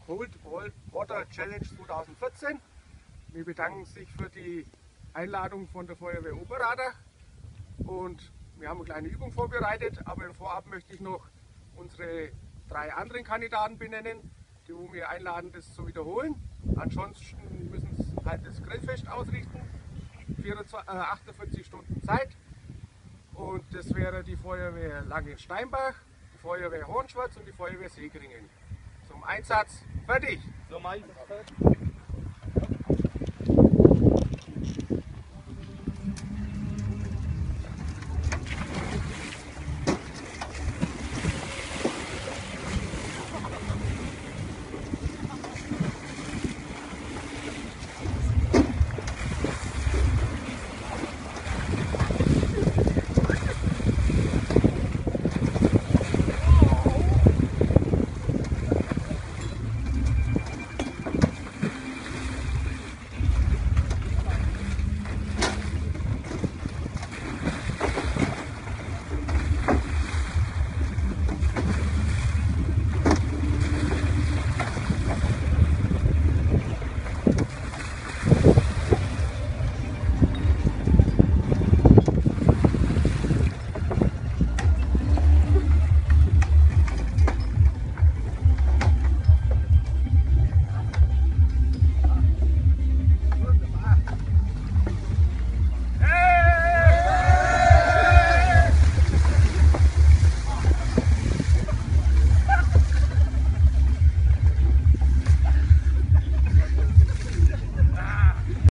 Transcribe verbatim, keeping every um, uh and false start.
Cold Water Challenge zweitausendvierzehn. Wir bedanken sich für die Einladung von der Feuerwehr Oberradach und wir haben eine kleine Übung vorbereitet, aber vorab möchte ich noch unsere drei anderen Kandidaten benennen, die wir einladen, das zu wiederholen. Ansonsten müssen sie halt das Grillfest ausrichten, achtundvierzig Stunden Zeit. Und das wäre die Feuerwehr Langensteinbach, die Feuerwehr Hornschwarz und die Feuerwehr Segringen. Zum Einsatz, fertig! Zum Einsatz, fertig!